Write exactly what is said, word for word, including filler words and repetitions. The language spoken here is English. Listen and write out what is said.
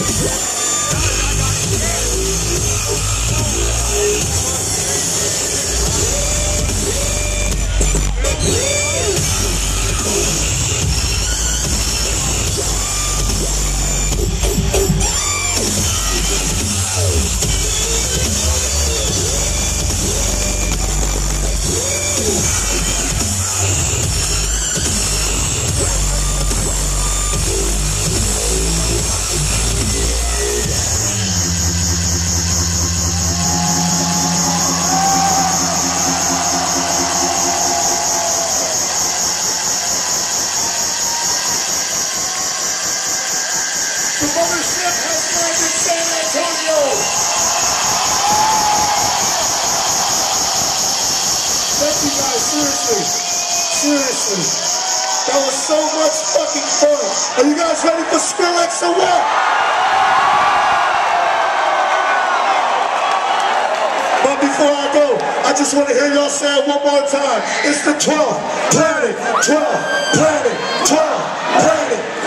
The mothership has landed San Antonio. Thank you guys, seriously. Seriously. That was so much fucking fun. Are you guys ready for Skrillex or what? But before I go, I just want to hear y'all say it one more time. It's the twelfth planet, twelfth planet, twelfth planet.